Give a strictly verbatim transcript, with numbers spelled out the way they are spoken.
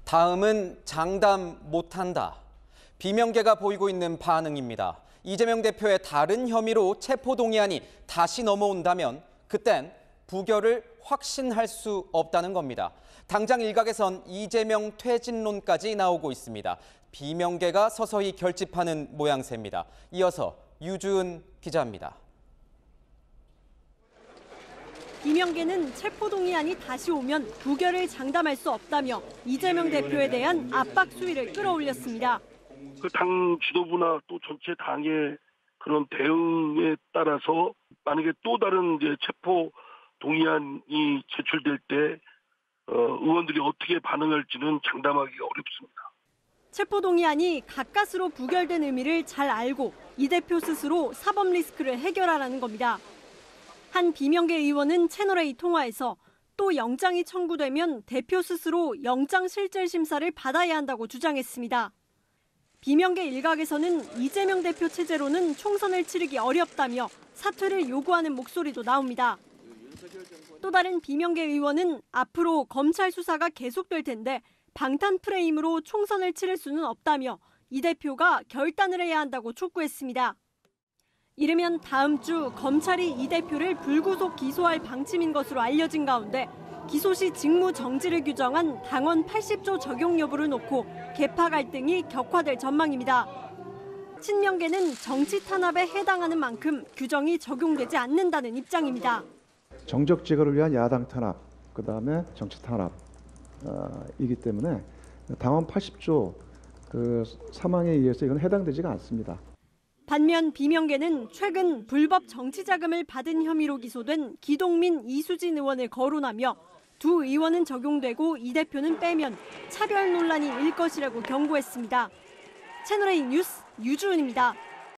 다음은 장담 못한다. 비명계가 보이고 있는 반응입니다. 이재명 대표의 다른 혐의로 체포동의안이 다시 넘어온다면 그땐 부결을 확신할 수 없다는 겁니다. 당장 일각에선 이재명 퇴진론까지 나오고 있습니다. 비명계가 서서히 결집하는 모양새입니다. 이어서 유주은 기자입니다. 비명계는 체포동의안이 다시 오면 부결을 장담할 수 없다며 이재명 대표에 대한 압박 수위를 끌어올렸습니다. 그 당 지도부나 또 전체 당의 그런 대응에 따라서 만약에 또 다른 이제 체포 동의안이 제출될 때 어, 의원들이 어떻게 반응할지는 장담하기가 어렵습니다. 체포 동의안이 가까스로 부결된 의미를 잘 알고 이 대표 스스로 사법 리스크를 해결하라는 겁니다. 한 비명계 의원은 채널A 통화에서 또 영장이 청구되면 대표 스스로 영장 실질 심사를 받아야 한다고 주장했습니다. 비명계 일각에서는 이재명 대표 체제로는 총선을 치르기 어렵다며 사퇴를 요구하는 목소리도 나옵니다. 또 다른 비명계 의원은 앞으로 검찰 수사가 계속될 텐데 방탄 프레임으로 총선을 치를 수는 없다며 이 대표가 결단을 해야 한다고 촉구했습니다. 이르면 다음 주 검찰이 이 대표를 불구속 기소할 방침인 것으로 알려진 가운데 기소 시 직무 정지를 규정한 당원 팔십 조 적용 여부를 놓고 계파 갈등이 격화될 전망입니다. 친명계는 정치 탄압에 해당하는 만큼 규정이 적용되지 않는다는 입장입니다. 정적 제거를 위한 야당 탄압, 그다음에 정치 탄압이기 때문에 당원 팔십 조 그 사망에 의해서 이건 해당되지가 않습니다. 반면 비명계는 최근 불법 정치 자금을 받은 혐의로 기소된 기동민, 이수진 의원을 거론하며 두 의원은 적용되고 이 대표는 빼면 차별 논란이 일 것이라고 경고했습니다. 채널A 뉴스 유주은입니다.